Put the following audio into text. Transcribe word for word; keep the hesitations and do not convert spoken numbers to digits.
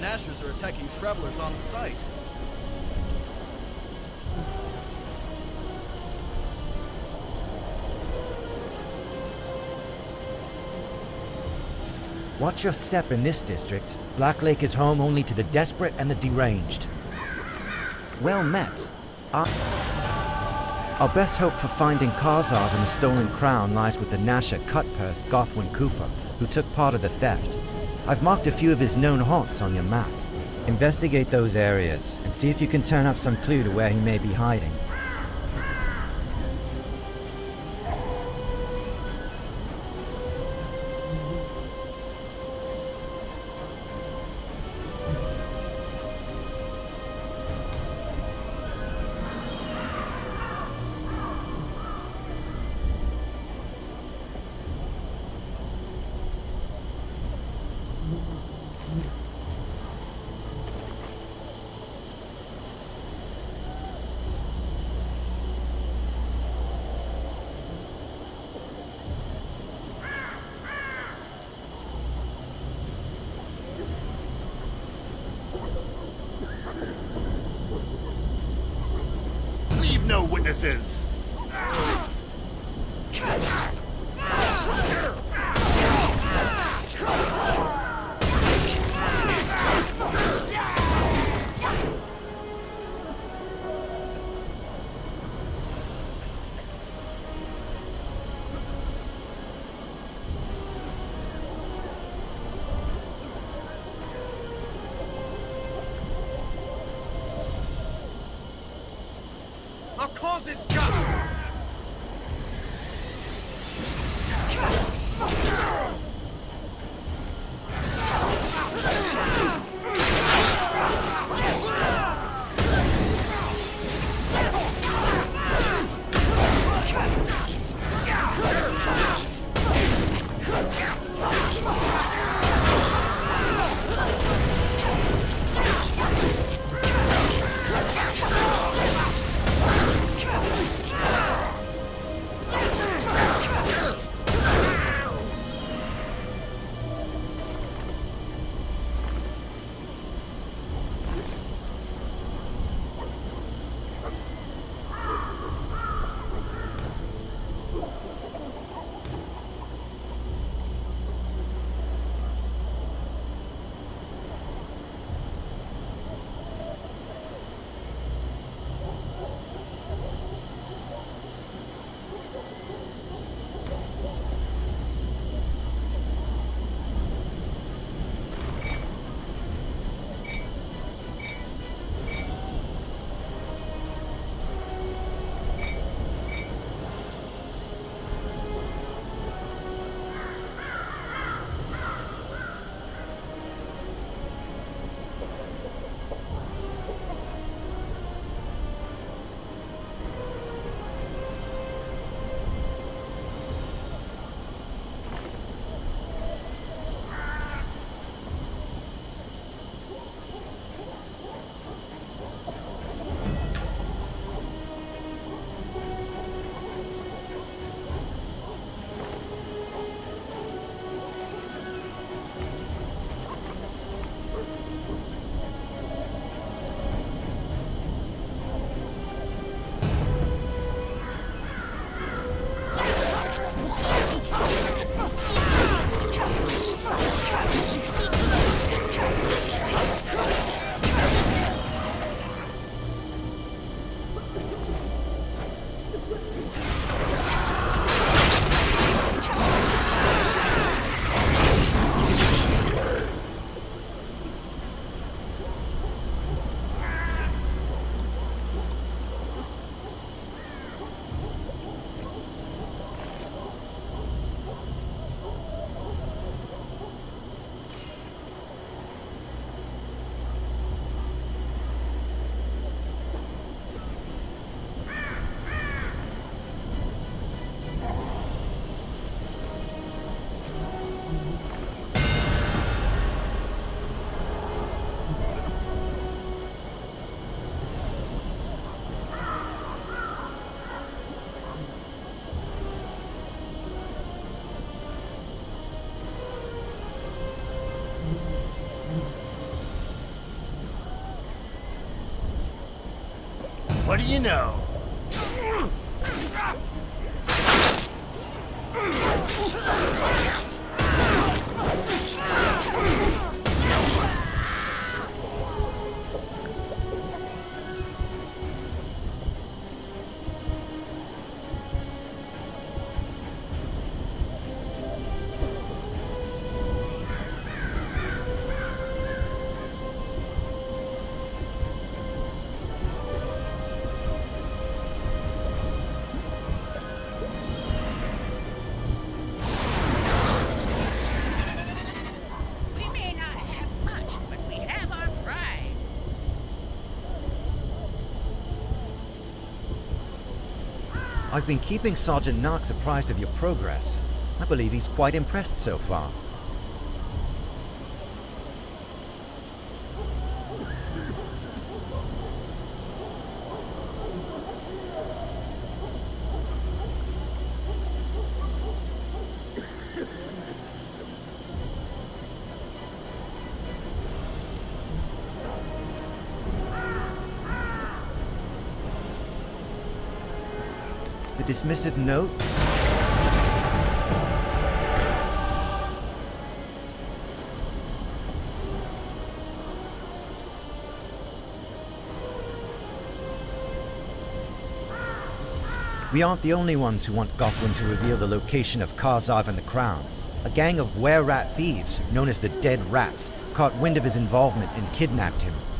Nashers are attacking travelers on sight. Watch your step in this district. Black Lake is home only to the desperate and the deranged. Well met. Our, Our best hope for finding Karzov and the stolen crown lies with the Nasher cut-purse Gothwin Cooper, who took part of the theft. I've marked a few of his known haunts on your map. Investigate those areas, and see if you can turn up some clue to where he may be hiding. Leave no witnesses! Our cause is just! What do you know? We may not have much, but we have our pride. I've been keeping Sergeant Knox apprised of your progress. I believe he's quite impressed so far. The dismissive note? We aren't the only ones who want Gothwin to reveal the location of Karzav and the Crown. A gang of were-rat thieves, known as the Dead Rats, caught wind of his involvement and kidnapped him.